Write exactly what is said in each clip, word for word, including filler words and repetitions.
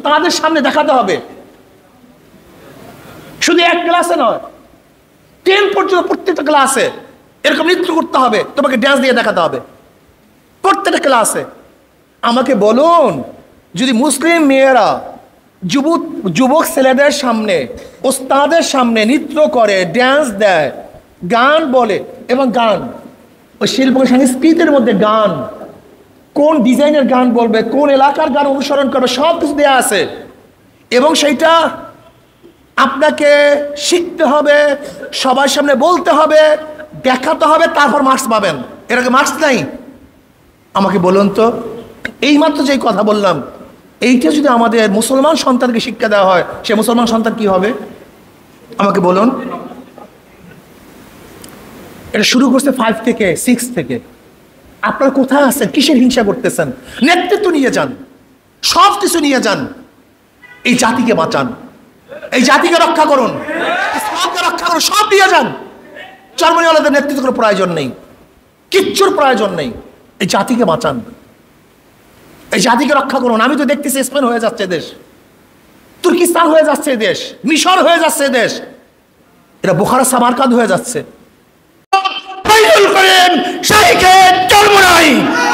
উস্তাদের সামনে দেখাতে হবে। শুধু এক ক্লাসে নয়, টেন পর্যন্ত প্রত্যেকটা ক্লাসে এরকম নৃত্য করতে হবে, তোমাকে ড্যান্স দিয়ে দেখাতে হবে প্রত্যেকটা ক্লাসে। আমাকে বলুন, যদি মুসলিম মেয়েরা যুবক যুবক ছেলেদের সামনে ওস্তাদের সামনে নৃত্য করে, ড্যান্স দেয়, গান বলে, এবং গান ওই শিল্প সংস্কৃতির মধ্যে গান, কোন ডিজাইনের গান বলবে, কোন এলাকার গান অনুসরণ করবে, সব কিছু দেওয়া আছে। এবং সেইটা আপনাকে শিখতে হবে, সবার সামনে বলতে হবে, দেখাতে হবে, তারপর মার্কস পাবেন। এর আগে মার্কস নাই। আমাকে বলুন তো, এইমাত্র যেই কথা বললাম, এইটা যদি আমাদের মুসলমান সন্তানকে শিক্ষা দেওয়া হয়, সে মুসলমান সন্তান কি হবে আমাকে বলুন। এটা শুরু করছে ফাইভ থেকে, সিক্স থেকে। আপনার কোথায় আছেন? কিসের হিংসা করতেছেন? নেতৃত্ব নিয়ে যান, সব কিছু নিয়ে যান, এই জাতিকে বাঁচান, এই জাতিকে রক্ষা করুন, ইসলামকে রক্ষা করুন, সব নিয়ে যান। জার্মানিওয়ালাদের নেতৃত্ব কোনো প্রয়োজন নেই, কিচ্ছুর প্রয়োজন নেই। এই জাতিকে বাঁচান, এই জাতিকে রক্ষা করুন। আমি তো দেখতেছি স্পেন হয়ে যাচ্ছে দেশ, তুর্কিস্তান হয়ে যাচ্ছে দেশ, মিশর হয়ে যাচ্ছে দেশ, এটা বুখারা সামারকান্দ হয়ে যাচ্ছে। করেন শাইখে চরমোনাই।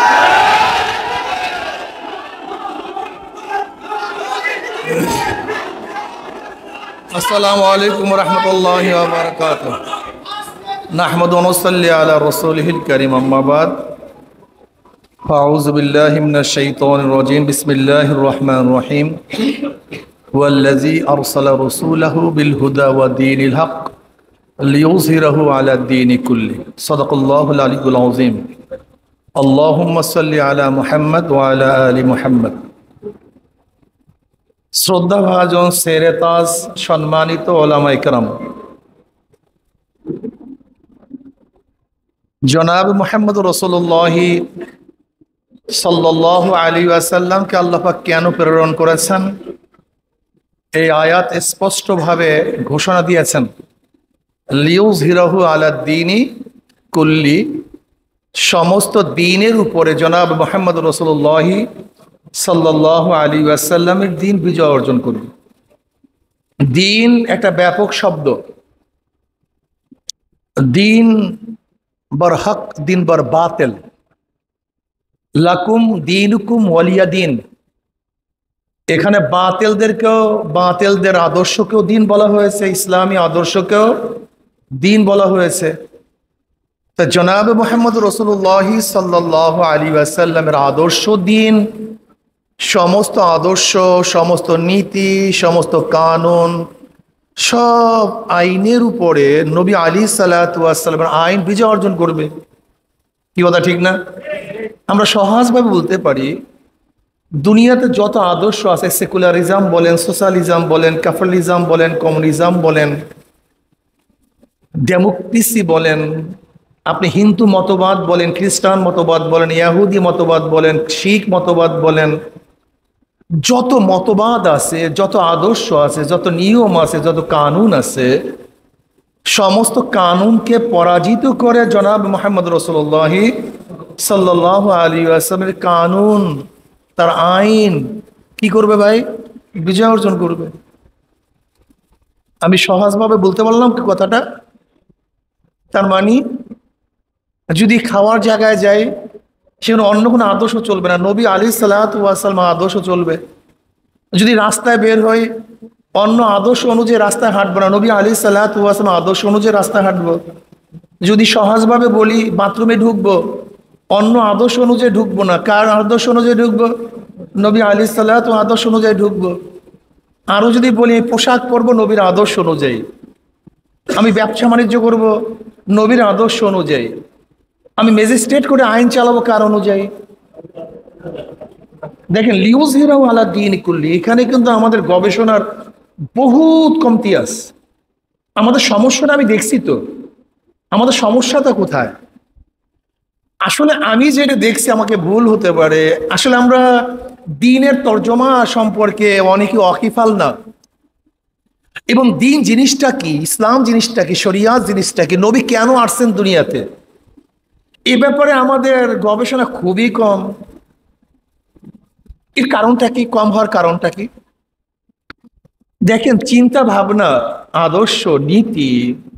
আসসালামু আলাইকুম ওয়া রাহমাতুল্লাহি ওয়া বারাকাতুহু। নাহমাদু ওয়া নুসাল্লি আলা রাসূলিহিল কারীম, আম্মা বাদ। আউযু বিল্লাহি মিনাশ শাইতানির রাজীম। বিসমিল্লাহির রহমানির রহিম। ওয়াল্লাযী আরসালা রাসূলাহু বিল হুদা ওয়া দীনিল হক লিইয়ুযহিরাহু আলা দ্দীনি কুল্লি। সাদাকাল্লাহুল আলিয়্যুল আযীম। আল্লাহুম্মা সাল্লি আলা মুহাম্মদ ওয়া আলা আলি মুহাম্মদ। শ্রদ্ধাভাজন সেরে তাজ, সম্মানিত ওলামায়ে কেরাম, জনাব মুহাম্মদ রাসূলুল্লাহ সাল্লাল্লাহু আলাইহি ওয়াসাল্লামকে আল্লাহ পাক কেন প্রেরণ করেছেন, এই আয়াত স্পষ্টভাবে ঘোষণা দিয়েছেন। লিইয়ুযহিরাহু আলা দ্দীনি কুল্লি, সমস্ত দ্বীনের উপরে জনাব মুহাম্মদ রাসূলুল্লাহ সাল্লাল্লাহু আলাইহি ওয়াসাল্লামের দ্বীন বিজয় অর্জন করবে। দ্বীন একটা ব্যাপক শব্দ। দ্বীন বর হক, দ্বীন বর বাতিল। লাকুম দীনুকুম ওয়ালিয়া দ্বীন। এখানে বাতিলদেরকেও, বাতিলদের আদর্শকেও দ্বীন বলা হয়েছে, ইসলামী আদর্শকেও দ্বীন বলা হয়েছে। তা জনাব মুহাম্মদ রাসূলুল্লাহ সাল্লাল্লাহু আলাইহি ওয়াসাল্লামের আদর্শ দ্বীন, সমস্ত আদর্শ, সমস্ত নীতি, সমস্ত কানুন, সব আইনের উপরে নবী আলাইহিস সালাতু ওয়াস সালামের আইন বিজয় অর্জন করবে। কি কথা ঠিক না? আমরা সহজভাবে বলতে পারি, দুনিয়াতে যত আদর্শ আছে, সেকুলারিজম বলেন, সোশ্যালিজম বলেন, ক্যাপিটালিজম বলেন, কমিউনিজম বলেন, ডেমোক্রেসি বলেন, আপনি হিন্দু মতবাদ বলেন, খ্রিস্টান মতবাদ বলেন, ইহুদি মতবাদ বলেন, শিখ মতবাদ বলেন, যত মতবাদ আছে, যত আদর্শ আছে, যত নিয়ম আছে, যত কানুন আছে, সমস্ত কানুনকে পরাজিত করে জনাব মুহাম্মদ রাসূলুল্লাহ সাল্লাল্লাহু আলাইহি ওয়াসাল্লামের কানুন, তার আইন কি করবে ভাই? বিজয় অর্জন করবে। আমি সহজভাবে বলতে পারলাম কি কথাটা? তার মানে যদি খাওয়ার জায়গায় যাই, সেখানে অন্য কোনো আদর্শ চলবে না, নবী আলাইহিস সালাতু ওয়াস সালাম আদর্শ চলবে। যদি রাস্তায় বের হই, অন্য আদর্শ অনুযায়ী রাস্তায় হাঁটবো না, নবী আলাইহিস সালাতু ওয়াস সালাম আদর্শ অনুযায়ী রাস্তায় হাঁটবো। যদি সহজভাবে বলি বাথরুমে ঢুকবো, অন্য আদর্শ অনুযায়ী ঢুকবো না, কার আদর্শ অনুযায়ী ঢুকবো? নবী আলাইহিস সালাতু আদর্শ অনুযায়ী ঢুকবো। আরও যদি বলি পোশাক পরবো, নবীর আদর্শ অনুযায়ী। আমি ব্যবসা বাণিজ্য করবো, নবীর আদর্শ অনুযায়ী। আমি ম্যাজিস্ট্রেট করে আইন চালাবো, কার অনুযায়ী? দেখেন, লিইয়ুযহিরাহু আলা দ্দীনি কুল্লি, এখানে কিন্তু আমাদের গবেষণার বহুত কমতি আছে। আমাদের সমস্যাটা আমি দেখছি তো, আমাদের সমস্যাটা কোথায়? আসলে আমি যেটা দেখছি, আমাকে ভুল হতে পারে, আসলে আমরা দ্বীনের তর্জমা সম্পর্কে অনেকে ওয়াকিফাল না। এবং দ্বীন জিনিসটা কি, ইসলাম জিনিসটা কি, শরিয়াত জিনিসটা কি, নবী কেন আসছেন দুনিয়াতে, এ ব্যাপারে আমাদের গবেষণা খুবই কম। এর কারণটা কি? কম হওয়ার কারণটা কি? দেখেন, চিন্তা ভাবনা, আদর্শ, নীতি,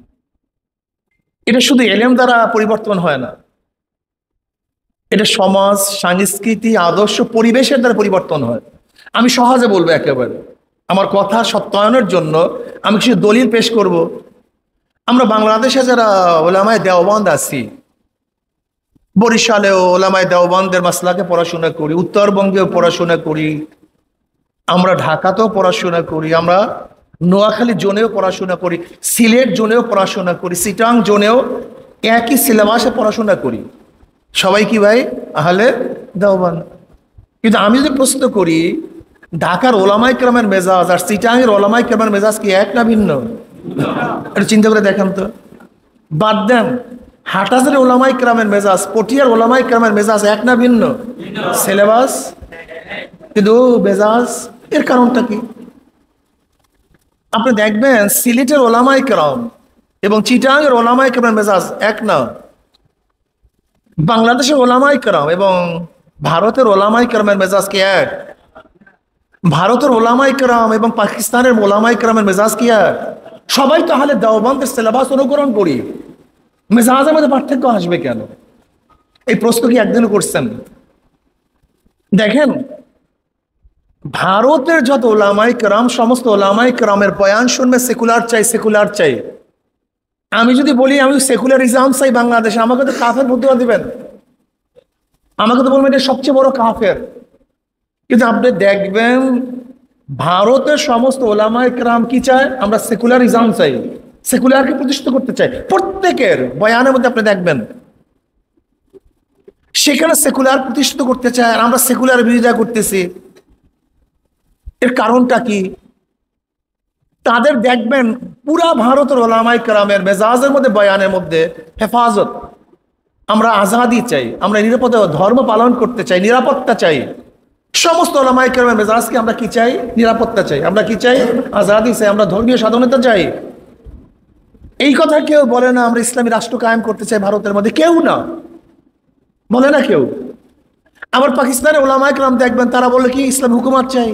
এটা শুধু এলেম দ্বারা পরিবর্তন হয় না, এটা সমাজ, সংস্কৃতি, আদর্শ, পরিবেশের দ্বারা পরিবর্তন হয়। আমি সহজে বলবো, একেবারে আমার কথা সত্যায়নের জন্য আমি কিছু দলিল পেশ করব। আমরা বাংলাদেশে যারা ওলামায়ে দেওবন্দ আছি, বরিশালেও ওলামায়ে দেওবন্দের মাসলাকে পড়াশোনা করি, উত্তরবঙ্গেও পড়াশোনা করি, আমরা ঢাকাতেও পড়াশোনা করি, আমরা নোয়াখালী জোনেও পড়াশোনা করি, সিলেট জোনেও পড়াশোনা করি, চিটাং জোনেও একই সিলেবাসে পড়াশোনা করি। সবাই কি ভাই আহলে দেওবন্দ। কিন্তু আমি যদি প্রশ্ন করি, ঢাকার ওলামায়ে কেরামের মেজাজ আর চিটাংয়ের ওলামায়ে কেরামের মেজাজ কি এক না ভিন্ন? একটু চিন্তা করে দেখেন তো। বাদ দেন, হাটাজারের ওলামায়ে কেরামের মেজাজ, পটিয়ার ওলামায়ে কেরামের মেজাজ এক না ভিন্ন? সিলেবাস কিন্তু মেজাজ। এর কারণটা কি? আপনি দেখবেন সিলেটের ওলামায়ে কেরাম এবং চিটাংয়ের ওলামায়ে কেরামের মেজাজ এক না। বাংলাদেশের ওলামায়ে কেরাম এবং ভারতের ওলামায়ে কেরামের মেজাজ কি এক? ভারতের ওলামায়ে কেরাম এবং পাকিস্তানের ওলামায়ে কেরামের মেজাজ কি এক? সবাই তাহলে দেওবন্দের সিলেবাস অনুকরণ করি, মেজাজের মধ্যে পার্থক্য আসবে কেন? এই প্রশ্ন কি একদিনও করছেন? দেখেন, ভারতের যত ওলামায়ে কেরাম, সমস্ত ওলামায়ে কেরামের বয়ান শুনবে সেকুলার চাই, সেকুলার চাই। আমি যদি বলি আমি সেকুলারিজম চাই বাংলাদেশে, আমাকে তো কাফের বুদ্ধি দিবেন, আমাকে তো বলবেন এটা সবচেয়ে বড় কাফের। কিন্তু আপনি দেখবেন ভারতের সমস্ত ওলামায়ে কেরাম কি চায়? আমরা সেকুলারিজম চাই, সেকুলারকে প্রতিষ্ঠিত করতে চাই। প্রত্যেকের বয়ানের মধ্যে আপনি দেখবেন সেখানে সেকুলার প্রতিষ্ঠিত করতে চায়, আর আমরা সেকুলার বিরোধিতা করতেছি। এর কারণটা কি? তাদের দেখবেন পুরা ভারতের ওলামায়ে কেরামের মেজাজের মধ্যে, বয়ানের মধ্যে হেফাজত, আমরা আজাদি চাই, আমরা নিরাপদে ধর্ম পালন করতে চাই, নিরাপত্তা চাই। সমস্ত ওলামায়ে কেরামের মেজাজকে আমরা কি চাই? নিরাপত্তা চাই। আমরা কি চাই? আজাদি চাই, আমরা ধর্মীয় স্বাধীনতা চাই। এই কথা কেউ বলে না আমরা ইসলামী রাষ্ট্র কায়েম করতে চাই ভারতের মধ্যে, কেউ না বলে না কেউ। আবার পাকিস্তানের ওলামায়ে কেরাম দেখবেন তারা বলে কি ইসলাম হুকুমত চাই।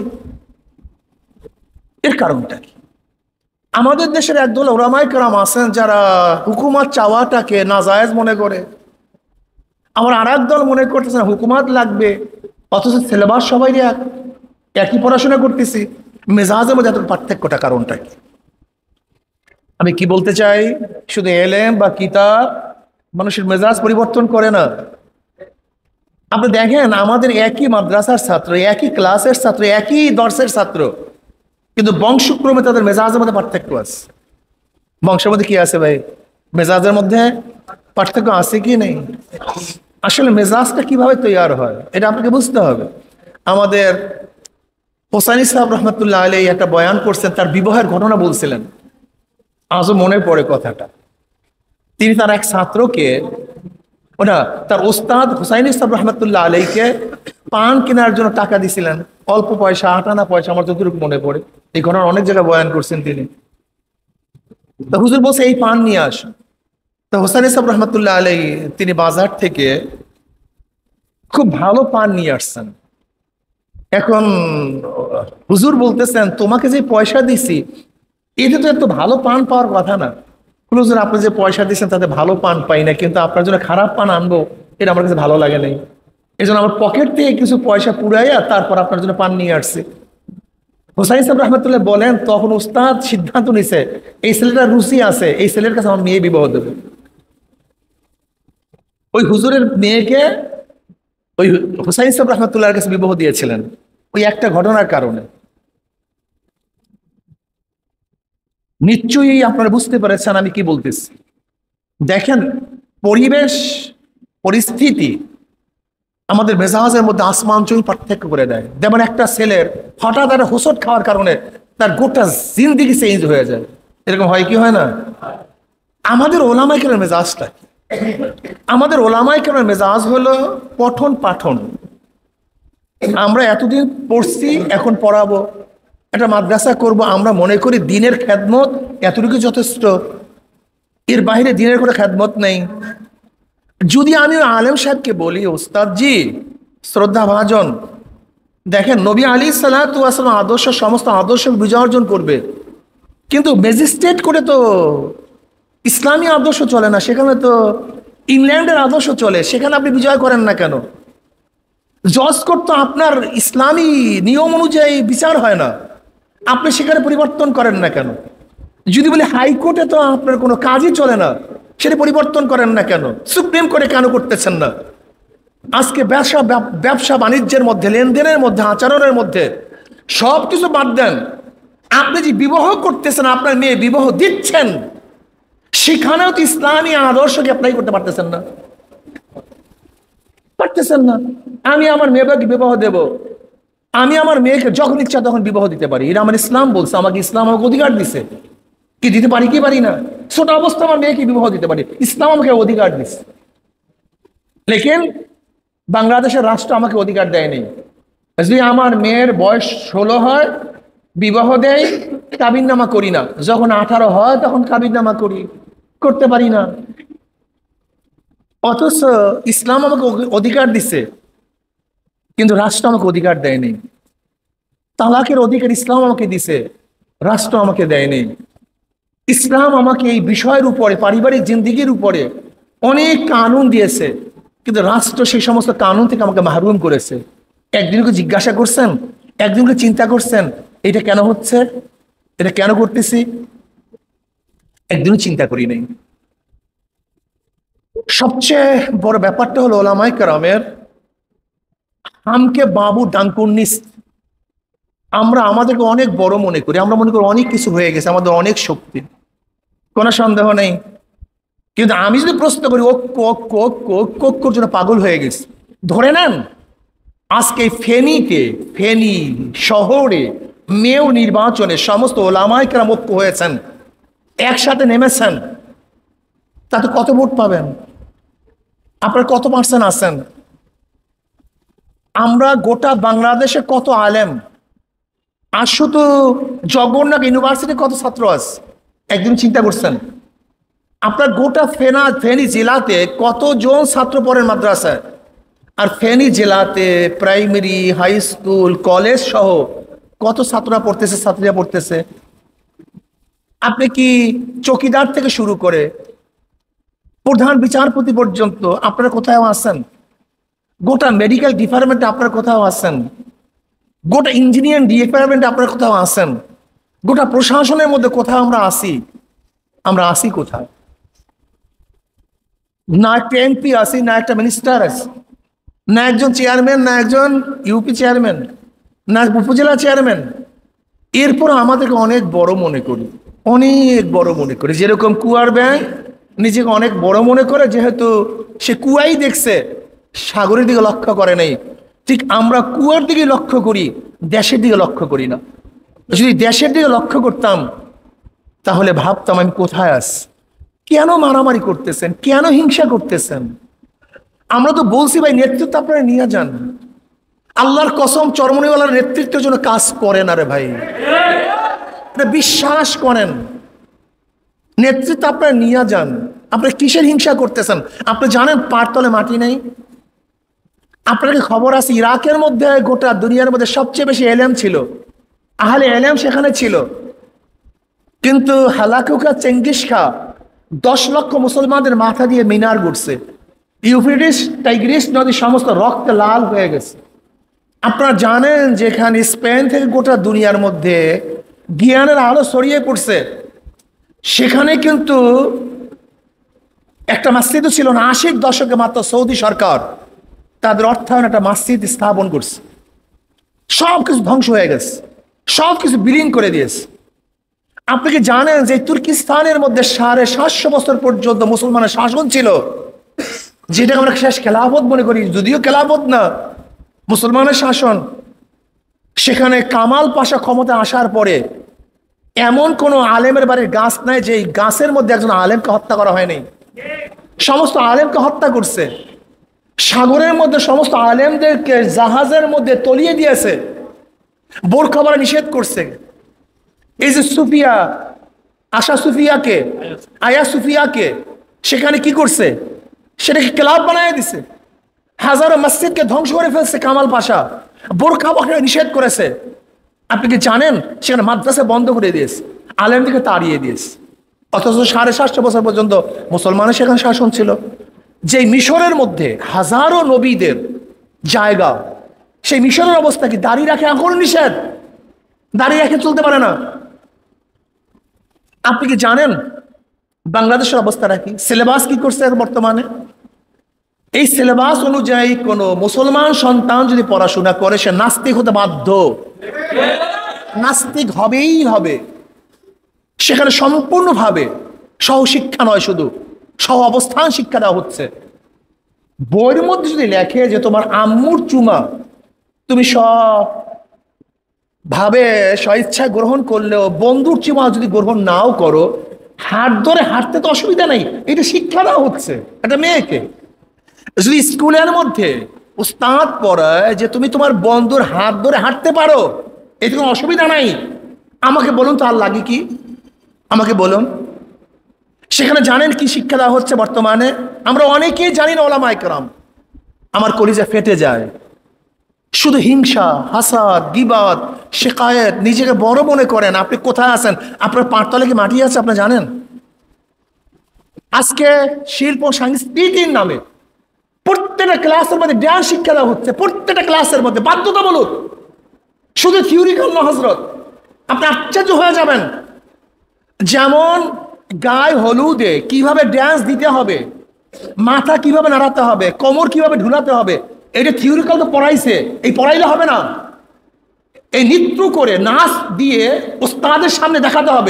এর কারণটা কি? আমাদের দেশের একদল ওলামায়ে কেরাম আছেন যারা হুকুমত চাওয়াটাকে নাজায়েজ মনে করে, আবার আর এক দল মনে করতেছেন হুকুমত লাগবে, অথচ সিলেবাস সবাই এক, একই পড়াশোনা করতেছি। মেজাজের মধ্যে এত পার্থক্যটা কারণটা কি? আমি কি বলতে চাই, শুধু এলেম বা কিতাব মানুষের মেজাজ পরিবর্তন করে না। আপনি দেখেন আমাদের একই মাদ্রাসার ছাত্র, একই ক্লাসের ছাত্র, একই দর্শের ছাত্র, কিন্তু বংশক্রমে তাদের মেজাজের মধ্যে পার্থক্য আছে। বংশের মধ্যে কি আছে ভাই? মেজাজের মধ্যে পার্থক্য আছে কি নেই? আসলে মেজাজটা কিভাবে তৈরি হয় এটা আপনাকে বুঝতে হবে। আমাদের হোসাইনী সাহেব রহমতুল্লাহ আলাইহি একটা বয়ান করছেন, তার বিবাহের ঘটনা বলছিলেন, আজও মনে পড়ে কথাটা। তিনি তার এক ছাত্রকে, ওটা তার ওস্তাদ হোসাইনী সাহেব রহমতুল্লাহ আলাইহিকে পান কেনার জন্য টাকা দিছিলেন, অল্প পয়সা, আট আনা পয়সা, আমার যতটুকু মনে পড়ে। এই ঘটনা অনেক জায়গায় বয়ান করছেন তিনি। তো হুজুর বলছে এই পান নিয়ে আস। তো হোসাইনী সাহেব রহমতুল্লাহ আলাইহি তিনি বাজার থেকে খুব ভালো পান নিয়ে আসছেন। এখন হুজুর বলতেছেন তোমাকে যে পয়সা দিছি এতে তো এত ভালো পান পাওয়ার কথা না। হুজুর আপনি যে পয়সা দিচ্ছেন তাতে ভালো পান পাই না, কিন্তু আপনার জন্য খারাপ পান আনবো এটা আমার কাছে ভালো লাগে নাই, এই জন্য আমার পকেট থেকে কিছু পয়সা পুরাইয়া তারপর আপনার জন্য পান নিয়ে আসছে। হোসাইন সাহেব রহমতুল্লাহ বলেন তখন উস্তাদ সিদ্ধান্ত নিছে এই ছেলেটার রুচি আছে, এই ছেলের কাছে আমার মেয়ে বিবাহ দেবে। ওই হুজুরের মেয়েকে ওই হোসাইন সাহেব রহমতুল্লাহর কাছে বিবাহ দিয়েছিলেন ওই একটা ঘটনার কারণে। নিশ্চয়ই আপনারা বুঝতে পেরেছেন আমি কি বলতেছি। দেখেন পরিবেশ পরিস্থিতি আমাদের মেজাজের মধ্যে আসমান জমিন পার্থক্য করে দেয়। যেমন একটা ছেলের হঠাৎ একটা হোঁচট খাওয়ার কারণে তার গোটা জিন্দিগি চেঞ্জ হয়ে যায়, এরকম হয় কি হয় না? আমাদের ওলামায়ে কেরামের মেজাজটা কি? আমাদের ওলামায়ে কেরামের মেজাজ হলো পঠন পাঠন। আমরা এতদিন পড়ছি এখন পড়াবো, একটা মাদ্রাসা করব, আমরা মনে করি দিনের খেদমত এতটুকু যথেষ্ট, এর বাইরে দিনের কোনো খেদমত নেই। যদি আমি আলেম সাহেবকে বলি ওস্তাদ জি শ্রদ্ধা ভাজন দেখেন, নবী আলী সাল্লাতু ওয়াস সালাম আদর্শ, সমস্ত আদর্শ বিজয় অর্জন করবে, কিন্তু ম্যাজিস্ট্রেট করে তো ইসলামী আদর্শ চলে না, সেখানে তো ইংল্যান্ডের আদর্শ চলে, সেখানে আপনি বিজয় করেন না কেন? জজ করতো আপনার ইসলামী নিয়ম অনুযায়ী বিচার হয় না, আপনি সেখানে পরিবর্তন করেন না কেন? যদি বলি হাইকোর্টে তো আপনার কোনো কাজই চলে না, সেটা পরিবর্তন করেন না কেন? সুপ্রিম কোর্টে কেন করতেছেন না? আজকে ব্যবসা ব্যবসা বাণিজ্যের মধ্যে, লেনদেনের মধ্যে, আচরণের মধ্যে সব কিছু বাদ দেন, আপনি যে বিবাহ করতেছেন, আপনার মেয়ে বিবাহ দিচ্ছেন, সেখানেও তো ইসলামী আদর্শকে অ্যাপ্লাই করতে পারতেছেন না, পারতেছেন না। আমি আমার মেয়েকে বিবাহ দেব, আমি আমার মেয়েকে যখন ইচ্ছা তখন বিবাহ দিতে পারি, এটা আমার ইসলাম বলছে, আমাকে ইসলাম আমাকে অধিকার দিছে। কি দিতে পারি কি পারি না? ছোট অবস্থা আমার মেয়েকে বিবাহ দিতে পারি, ইসলাম আমাকে অধিকার দিছে। লেকিন বাংলাদেশের রাষ্ট্র আমাকে অধিকার দেয়নি। যদি আমার মেয়ের বয়স ষোলো হয়, বিবাহ দেয়, কাবিননামা করি না, যখন আঠারো হয় তখন কাবিননামা করি, করতে পারি না। অথচ ইসলাম আমাকে অধিকার দিছে, কিন্তু রাষ্ট্র আমাকে অধিকার দেয়নি। তালাকের অধিকার ইসলাম আমাকে দিছে, রাষ্ট্র আমাকে দেয়নি। ইসলাম আমাকে এই বিষয়ের উপরে, পারিবারিক জিন্দিগির উপরে অনেক কানুন দিয়েছে, কিন্তু রাষ্ট্র সেই সমস্ত কানুন থেকে আমাকে মাহরুম করেছে। একদিনকে জিজ্ঞাসা করছেন, একদিনকে চিন্তা করছেন এটা কেন হচ্ছে, এটা কেন করতেছি? একদিনও চিন্তা করি নাই। সবচেয়ে বড় ব্যাপারটা হলো ওলামায়ে কেরামের আমকে বাবু ডানকুন্নিস, আমরা আমাদেরকে অনেক বড় মনে করি, আমরা মনে করি অনেক কিছু হয়ে গেছে, আমাদের অনেক শক্তি, কোনো সন্দেহ নেই। কিন্তু আমি যদি প্রশ্ন করি ঐক্য ঐক্য ঐক্য ঐক্য ঐক্যর জন্য পাগল হয়ে গেছে, ধরে নেন আজকে ফেনীতে, ফেনী শহরে মেয়র নির্বাচনে সমস্ত ওলামায়ে কেরাম ঐক্য হয়েছেন, একসাথে নেমেছেন, তাতে কত ভোট পাবেন? আপনার কত পার্সেন্ট আছেন? আমরা গোটা বাংলাদেশে কত আলেম, আর শুধু জগন্নাথ ইউনিভার্সিটি কত ছাত্র আছে, একদিন চিন্তা করছেন? আপনার গোটা ফেনা ফেনী জেলাতে কতজন ছাত্র পড়েন মাদ্রাসায়, আর ফেনী জেলাতে প্রাইমারি, হাই স্কুল, কলেজ সহ কত ছাত্ররা পড়তেছে, ছাত্রীরা পড়তেছে? আপনি কি চৌকিদার থেকে শুরু করে প্রধান বিচারপতি পর্যন্ত আপনারা কোথাও আছেন? গোটা মেডিকেল ডিপার্টমেন্টে আপনারা কোথাও আছেন? গোটা ইঞ্জিনিয়ারিং ডিপার্টমেন্টে আপনারা কোথাও আছেন? গোটা প্রশাসনের মধ্যে কোথাও আমরা আসি? আমরা আসি কোথায়? না একটা এমপি আসি, না একটা মিনিস্টার আছে, না একজন চেয়ারম্যান, না একজন ইউপি চেয়ারম্যান, না উপজেলা চেয়ারম্যান। এরপর আমাদেরকে অনেক বড় মনে করি, অনেক বড় মনে করি। যেরকম কুয়ার ব্যাঙ নিজেকে অনেক বড় মনে করে, যেহেতু সে কুয়াই দেখছে, সাগরের দিকে লক্ষ্য করে নাই, ঠিক আমরা কুয়ার দিকে লক্ষ্য করি, দেশের দিকে লক্ষ্য করি না। যদি দেশের দিকে লক্ষ্য করতাম তাহলে ভাবতাম আমি কোথায় আছি, কেন মারামারি করতেছেন, কেন হিংসা করতেছেন? আমরা তো বলছি ভাই নেতৃত্ব আপনারা নিয়ে যান, আল্লাহর কসম চরমনিওয়ালার নেতৃত্বের জন্য কাজ করেন, আরে ভাই বিশ্বাস করেন, নেতৃত্ব আপনারা নিয়ে যান। আপনি কিসের হিংসা করতেছেন? আপনি জানেন পারতলে মাটি নেই? আপনার কি খবর আছে ইরাকের মধ্যে গোটা দুনিয়ার মধ্যে সবচেয়ে বেশি এলেম ছিল, আহলে এলেম সেখানে ছিল, কিন্তু হালাকুকা চেঙ্গিস খা দশ লক্ষ মুসলমানদের মাথা দিয়ে মিনার ঘুরছে, ইউফ্রেটিস টাইগ্রিস নদী সমস্ত রক্তে লাল হয়ে গেছে। আপনারা জানেন যেখানে স্পেন থেকে গোটা দুনিয়ার মধ্যে জ্ঞানের আলো ছড়িয়ে পড়ছে, সেখানে কিন্তু একটা মসজিদও ছিল না। আশির দশকে মাত্র সৌদি সরকার তাদের অর্থায়ন একটা মসজিদ স্থাপন করছে, সব কিছু ধ্বংস হয়ে গেছে, সব কিছু বিলীন করে দিয়েছে। আপনি কি জানেন যে তুর্কিস্তানের মধ্যে সাড়ে সাতশো বছর পর্যন্ত মুসলমানের শাসন ছিল, যেটাকে আমরা শেষ খেলাফত মনে করি, যদিও খেলাফত না, মুসলমানের শাসন। সেখানে কামাল পাশা ক্ষমতা আসার পরে এমন কোন আলেমের বাড়ির গাছ নাই যে গাছের মধ্যে একজন আলেমকে হত্যা করা হয়নি, সমস্ত আলেমকে হত্যা করছে। সাগরের মধ্যে সমস্ত আলেমদেরকে জাহাজের মধ্যে তলিয়ে দিয়েছে, বোরখা পরা নিষেধ করছে। এই যে সুফিয়া, আশা সুফিয়াকে, আয়া সুফিয়াকে সেখানে কি করছে? সেটাকে ক্লাব বানায় দিছে, হাজারো মসজিদকে ধ্বংস করে ফেলছে কামাল পাশা। বোরকা পরা নিষেধ করেছে। আপনি কি জানেন সেখানে মাদ্রাসা বন্ধ করে দিয়েছে, আলেমদেরকে তাড়িয়ে দিয়েছে। অথচ সাড়ে সাতশো বছর পর্যন্ত মুসলমানের সেখানে শাসন ছিল। যে মিশরের মধ্যে হাজারো নবীদের জায়গা, সেই মিশরের অবস্থা কি? দাঁড়িয়ে রাখে এখন নিষেধ, দাঁড়িয়ে রাখে চলতে পারে না। আপনি কি জানেন বাংলাদেশের অবস্থাটা কি? সিলেবাস কি করছে বর্তমানে? এই সিলেবাস অনুযায়ী কোন মুসলমান সন্তান যদি পড়াশোনা করে সে নাস্তিক হতে বাধ্য, নাস্তিক হবেই হবে। সেখানে সম্পূর্ণভাবে সহশিক্ষা নয়, শুধু সহ অবস্থান শিক্ষা দেওয়া হচ্ছে। বইয়ের মধ্যে যদি লেখে যে তোমার আম্মুর চুমা তুমি সব ভাবে স্বেচ্ছায় গ্রহণ করলেও বন্ধুর চুমা যদি গ্রহণ নাও করো, হাত ধরে হাঁটতে তো অসুবিধা নেই, এটা শিক্ষা দেওয়া হচ্ছে একটা মেয়েকে। যদি স্কুলের মধ্যে উস্তাদ পড়ায় যে তুমি তোমার বন্ধুর হাত ধরে হাঁটতে পারো, এতে কোনো অসুবিধা নাই, আমাকে বলুন তো আর লাগে কি? আমাকে বলুন। সেখানে জানেন কি শিক্ষা দেওয়া হচ্ছে বর্তমানে? আমরা অনেকেই জানি না ওলামায়ে কেরাম। আমার কলিজা ফেটে যায়। শুধু হিংসা, হাসাদ, গীবাত, শিকায়েত, নিজেকে বড় মনে করেন। আপনি কোথায় আছেন? আপনার পাঁচতলে কি মাটি আছে আপনি জানেন? আজকে শিল্প সংস্কৃতির নামে প্রত্যেকটা ক্লাসের মধ্যে জ্ঞান শিক্ষা দেওয়া হচ্ছে, প্রত্যেকটা ক্লাসের মধ্যে বাধ্যতামূলক, শুধু থিওরিক্যাল না হযরত। আপনি আশ্চর্য হয়ে যাবেন। যেমন গায়ে হলুদে কিভাবে ড্যান্স দিতে হবে, মাথা কিভাবে নাড়াতে হবে, কোমর কিভাবে ঢুলাতে হবে, এটা থিওরিক্যাল তো পড়াইছে, এই পড়াইলে হবে না। এই নৃত্য করে নাচ দিয়ে ওস্তাদের সামনে দেখাতে হবে।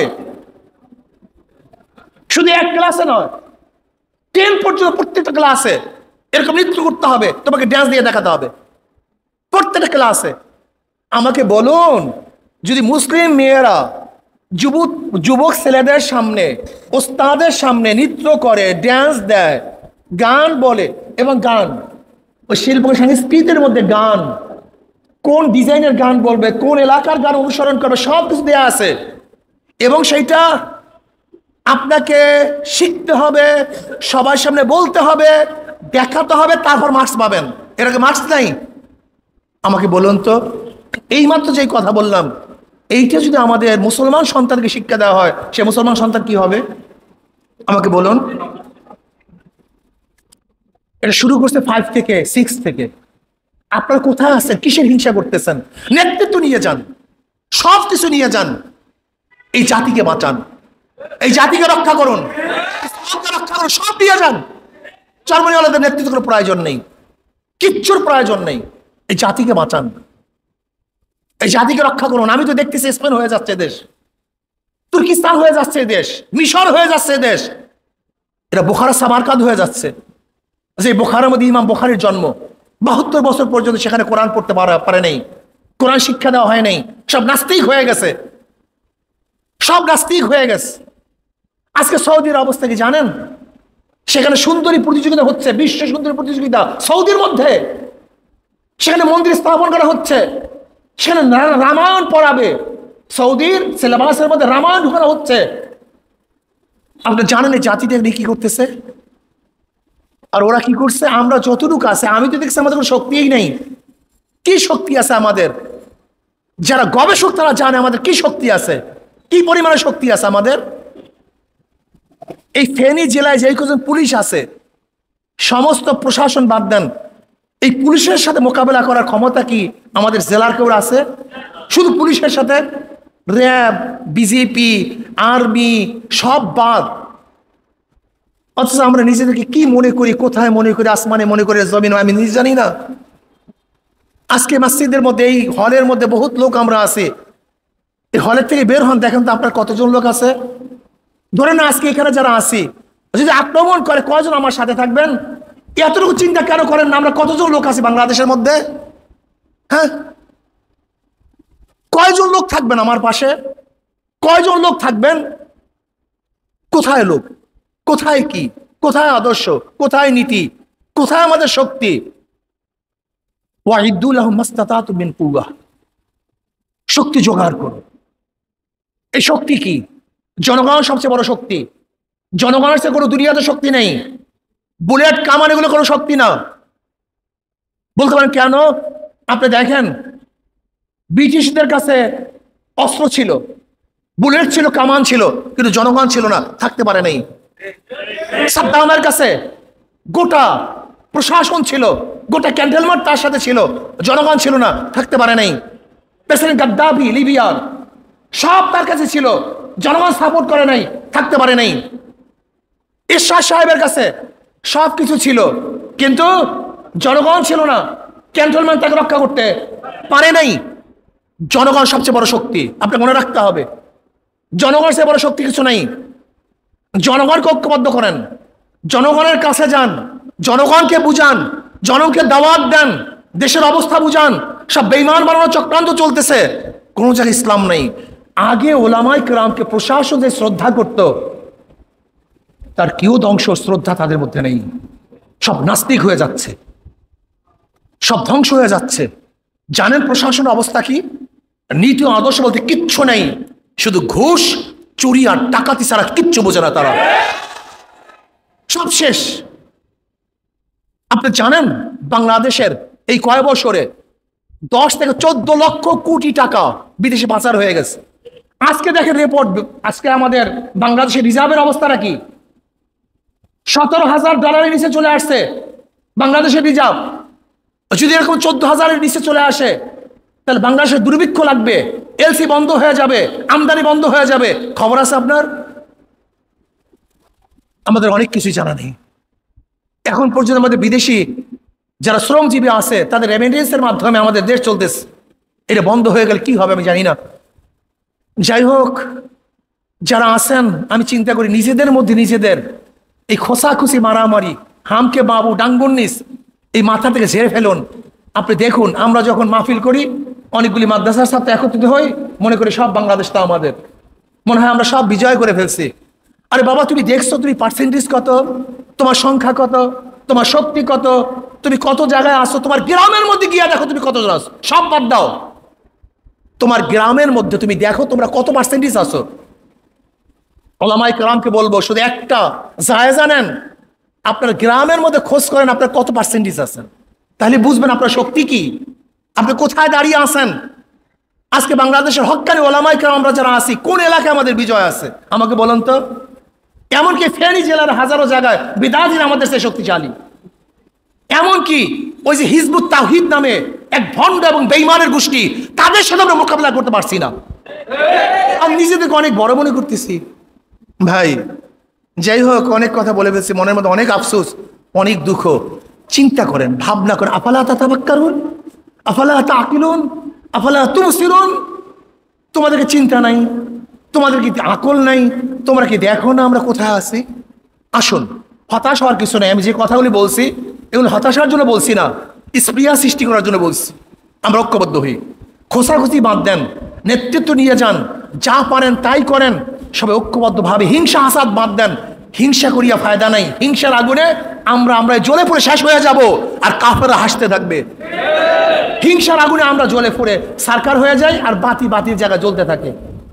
শুধু এক ক্লাসে নয়, টেন পর্যন্ত প্রত্যেকটা ক্লাসে এরকম নৃত্য করতে হবে, তোমাকে ড্যান্স দিয়ে দেখাতে হবে প্রত্যেকটা ক্লাসে। আমাকে বলুন, যদি মুসলিম মেয়েরা যুবক যুবক ছেলেদের সামনে ওস্তাদের সামনে নৃত্য করে, ড্যান্স দেয়, গান বলে, এবং গান ওই শিল্প সংস্কৃতির মধ্যে গান, কোন ডিজাইনের গান বলবে, কোন এলাকার গান অনুসরণ করবে, সব কিছু দেওয়া আছে। এবং সেইটা আপনাকে শিখতে হবে, সবার সামনে বলতে হবে, দেখাতে হবে, তারপর মার্কস পাবেন। এর আগে মার্কস নাই। আমাকে বলুন তো, এইমাত্র যে কথা বললাম, এইটা যদি আমাদের মুসলমান সন্তানকে শিক্ষা দেওয়া হয়, সে মুসলমান সন্তান কি হবে? আমাকে বলুন। এটা শুরু করছে ফাইভ থেকে, সিক্স থেকে। আপনার কোথায় আছেন? কিসের হিংসা করতেছেন? নেতৃত্ব নিয়ে যান, সব কিছু নিয়ে যান, এই জাতিকে বাঁচান, এই জাতিকে রক্ষা করুন, রক্ষা করুন, সব দিয়ে যান। জার্মানিওয়ালাদের নেতৃত্ব কোনো প্রয়োজন নেই, কিচ্ছুর প্রয়োজন নেই। এই জাতিকে বাঁচান, এই জাতিকে রক্ষা করুন। আমি তো দেখতেছি স্পেন হয়ে যাচ্ছে দেশ, তুর্কিস্তান হয়ে যাচ্ছে দেশ, মিশর হয়ে যাচ্ছে দেশ, এটা বুখারা সামারকান্দ হয়ে যাচ্ছে। যে বুখারার মধ্যে ইমাম বুখারীর জন্ম, বাহাত্তর বছর পর্যন্ত সেখানে কোরআন পড়তে পারে নেই, কোরআন শিক্ষা দেওয়া হয় নাই, সব নাস্তিক হয়ে গেছে, সব নাস্তিক হয়ে গেছে। আজকে সৌদির অবস্থা কি জানেন? সেখানে সুন্দরী প্রতিযোগিতা হচ্ছে, বিশ্ব সুন্দরী প্রতিযোগিতা সৌদির মধ্যে। সেখানে মন্দির স্থাপন করা হচ্ছে, সেখানে রামায়ণ পড়াবে, সৌদির সিলেবাসের মধ্যে রামায়ণ ঢুকানো হচ্ছে। আপনি জানেন এই জাতিটা কি করতেছে? আর ওরা কি করছে? আমরা যতটুকু আছে, আমি তো দেখছি আমাদের কোনো শক্তিই নেই। কি শক্তি আছে আমাদের? যারা গবেষক তারা জানে আমাদের কি শক্তি আছে, কি পরিমাণে শক্তি আছে আমাদের। এই ফেনী জেলায় যে কজন পুলিশ আছে, সমস্ত প্রশাসন বাদ দেন, এই পুলিশের সাথে মোকাবেলা করার ক্ষমতা কি আমাদের জেলার কেউ আছে? শুধু পুলিশের সাথে র্যাব, বিজেপি, আর্মি সব বাদ। অথচ আমরা নিজেদেরকে কি মনে করি, কোথায় মনে করি, আসমানে মনে করি, জমিন আমি নিজে জানি না। আজকে মসজিদের মধ্যে, এই হলের মধ্যে বহুত লোক আমরা আছি, এই হলের থেকে বের হন, দেখেন তো আপনার কতজন লোক আছে। ধরেন আজকে এখানে যারা আছি, যদি আক্রমণ করে কয়জন আমার সাথে থাকবেন? এতটুকু চিন্তা কেন করেন না? আমরা কতজন লোক আছি বাংলাদেশের মধ্যে? হ্যাঁ, কয়জন লোক থাকবেন আমার পাশে? কয়জন লোক থাকবেন? কোথায় লোক, কোথায় কি, কোথায় আদর্শ, কোথায় নীতি, কোথায় আমাদের শক্তি? ওয়াইদু লাহুম মাসতাতাতু মিন কুওয়া, শক্তি জোগাড় করো। এই শক্তি কি? জনগণ সবচেয়ে বড় শক্তি। জনগণের চেয়ে কোনো দুনিয়াতে শক্তি নেই। বুলেট, কামান এগুলো কোনো শক্তি না। বলতে পারেন কেন? আপনি দেখেন ব্রিটিশদের কাছে অস্ত্র ছিল, বুলেট ছিল, কামান ছিল, কিন্তু জনগণ ছিল না, থাকতে পারে নাই। সাদ্দামের কাছে গোটা প্রশাসন ছিল, গোটা ক্যান্টনমেন্ট তার সাথে ছিল, জনগণ ছিল না, থাকতে পারে নাই। প্রেসিডেন্ট গাদ্দাফি লিবিয়ার, সব তার কাছে ছিল, জনগণ সাপোর্ট করে নাই, থাকতে পারে নাই। ইরশাদ সাহেবের কাছে সব কিছু ছিল, কিন্তু জনগণ ছিল না, ক্যান্টনমেন্ট তাকে রক্ষা করতে পারে নাই। জনগণ সবচেয়ে বড় শক্তি, আপনাকে মনে রাখতে হবে। জনগণ সে বড় শক্তি কিছু নাই। জনগণকে ঐক্যবদ্ধ করেন, জনগণের কাছে যান, জনগণকে বুঝান, জনগণকে দাওয়াত দেন, দেশের অবস্থা বুঝান। সব বেঈমান বানানোর চক্রান্ত চলতেছে, কোনো জায়গায় ইসলাম নেই। আগে ওলামায়ে কেরামকে প্রশাসন যে শ্রদ্ধা করত, তার কেউ ধ্বংস শ্রদ্ধা তাদের মধ্যে নেই। সব নাস্তিক হয়ে যাচ্ছে, সব ধ্বংস হয়ে যাচ্ছে। জানেন প্রশাসনের অবস্থা কি? নীতি ও আদর্শ বলতে কিচ্ছু নেই, শুধু ঘুষ, চুরি আর ডাকাতি ছাড়া কিচ্ছু বোঝে না তারা, সব শেষ। আপনি জানেন বাংলাদেশের এই কয় বছরে দশ থেকে চোদ্দ লক্ষ কোটি টাকা বিদেশে পাচার হয়ে গেছে। আজকে দেখেন রিপোর্ট, আজকে আমাদের বাংলাদেশের রিজার্ভের অবস্থাটা কি? সতেরো হাজার ডলারের নিচে চলে আসছে বাংলাদেশের রিজার্ভ। যদি এরকম চোদ্দ হাজারের নিচে চলে আসে, তাহলে বাংলাদেশের দুর্ভিক্ষ লাগবে, এলসি বন্ধ হয়ে যাবে, আমদানি বন্ধ হয়ে যাবে। খবর আছে আপনার? আমাদের অনেক কিছুই জানা নেই। এখন পর্যন্ত আমাদের বিদেশি যারা শ্রমজীবী আছে, তাদের রেমিটেন্সের মাধ্যমে আমাদের দেশ চলতেছে। এটা বন্ধ হয়ে গেলে কি হবে আমি জানি না। যাই হোক, যারা আছেন, আমি চিন্তা করি নিজেদের মধ্যে নিজেদের এই খোসাখুসি মারামারি, হামকে বাবু ডাঙ্গুন্নিস, এই মাথা থেকে ঝেড়ে ফেলুন। আপনি দেখুন, আমরা যখন মাহফিল করি, অনেকগুলি মাদ্রাসার সাথে একত্রিত হই, মনে করি সব বাংলাদেশটা আমাদের, মনে হয় আমরা সব বিজয় করে ফেলছি। আরে বাবা, তুমি দেখছো তুমি পার্সেন্টেজ কত, তোমার সংখ্যা কত, তোমার শক্তি কত, তুমি কত জায়গায় আসো, তোমার গ্রামের মধ্যে গিয়ে দেখো তুমি কত জন আসো, সব বাদ দাও। তোমার গ্রামের মধ্যে তুমি দেখো তোমরা কত পার্সেন্টেজ আসো। ওলামায়ে কেরামকে বলবো শুধু একটা জায়েজা নেন, আপনার গ্রামের মধ্যে খোঁজ করেন আপনার কত পার্সেন্টেজ আছেন, তাহলে বুঝবেন আপনার শক্তি কি, আপনি কোথায় দাঁড়িয়ে আছেন। আজকে বাংলাদেশের হক্কানি ওলামায়ে কেরাম আমরা যারা আছি, কোন এলাকায় আমাদের বিজয় আছে আমাকে বলুন তো। এমনকি ফেনী জেলার হাজারো জায়গায় বিদাতিরা আমাদের সে শক্তিশালী। এমনকি ওই যে হিজবুত তাওহীদ নামে এক ভণ্ড এবং বেঈমানের গোষ্ঠী, তাদের সাথে আমরা মোকাবিলা করতে পারছি না। আমি নিজেদেরকে অনেক বড় মনে করতেছি ভাই। যাই হোক, অনেক কথা বলে ফেলছি, মনের মধ্যে অনেক আফসোস, অনেক দুঃখ। চিন্তা করেন, ভাবনা করেন, আফালা তাতাফাক্কারুন, আফালা তাআকিলুন, আফালা তুবসিরুন। তোমাদেরকে চিন্তা নাই, তোমাদের কি আকল নাই? তোমরা কি দেখো না আমরা কোথায় আছি? আসুন, হতাশ হওয়ার কিছু নেই। আমি যে কথাগুলি বলছি এগুলো হতাশার জন্য বলছি না, স্প্রিয়া সৃষ্টি করার জন্য বলছি। আমরা ঐক্যবদ্ধ হই, খোসাখুসি বাদ দেন, নেতৃত্ব নিয়ে যান, যা পারেন তাই করেন, সবাই ঐক্যবদ্ধভাবে। হিংসা হাসাদ বাদ দেন, হিংসা করিয়া ফায়দা নাই। হিংসার আগুনে আমরা আমরা জ্বলে পড়ে শেষ হয়ে যাব, আর কাফেররা হাসতে থাকবে। হিংসার আগুনে আমরা জ্বলে পড়ে সারকার হয়ে যাই, আর বাতি বাতির জায়গায় জ্বলতে থাকে।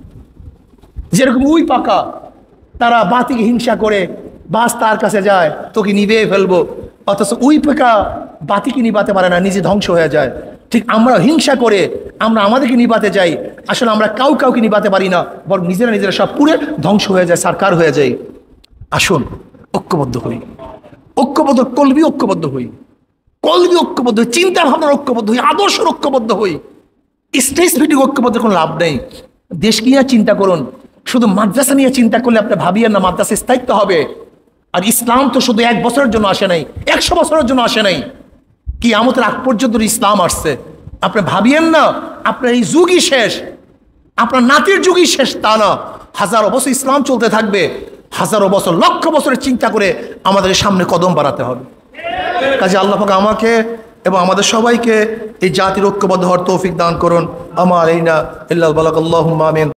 যেরকম উই পাকা, তারা বাতিকে হিংসা করে বাস তার কাছে যায়, তোকে নিভে ফেলবো, অথচ উই পাকা বাতিকে নিবাতে পারে না, নিজে ধ্বংস হয়ে যায়। ঠিক আমরা হিংসা করে আমরা আমাদেরকে নিবাতে যাই, আসলে আমরা কাউ কাউকে নিবাতে পারি না, বরং নিজেরা নিজেরা সব পুরে ধ্বংস হয়ে যায়, সারকার হয়ে যায়। আসুন ঐক্যবদ্ধ হই, ঐক্যবদ্ধ কলবি ঐক্যবদ্ধ হই, কলবি ঐক্যবদ্ধ হই, চিন্তা ভাবনার ঐক্যবদ্ধ হই, আদর্শের ঐক্যবদ্ধ হই। স্টেজ ভিত্তিক ঐক্যবদ্ধ কোনো লাভ নেই। দেশ নিয়ে চিন্তা করুন, শুধু মাদ্রাসা নিয়ে চিন্তা করলে আপনি ভাবিয়েন না মাদ্রাসা স্থায়িত্ব হবে। আর ইসলাম তো শুধু এক বছরের জন্য আসে নাই, একশো বছরের জন্য আসে নাই, কিয়ামতের আগ পর্যন্ত ইসলাম আসছে। আপনি ভাবিয়েন না আপনার এই যুগই শেষ, আপনার নাতির যুগই শেষ, তা না। হাজারো বছর ইসলাম চলতে থাকবে, হাজারো বছর, লক্ষ বছরের চিন্তা করে আমাদের সামনে কদম বাড়াতে হবে। কাজে আল্লাহ পাক আমাকে এবং আমাদের সবাইকে এই জাতির ঐক্যবদ্ধ হওয়ার তৌফিক দান করুন। আমার এই না ইল্লাল বালাগাল্লাহুম্মা আমিন।